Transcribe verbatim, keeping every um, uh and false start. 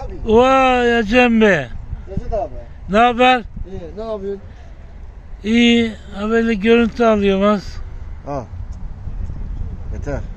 abi. Vay Acem Bey. Necdet abi. Ne haber? İyi, ne yapıyorsun? İyi. Ha böyle görüntü alıyorum az. Ha. Yeter.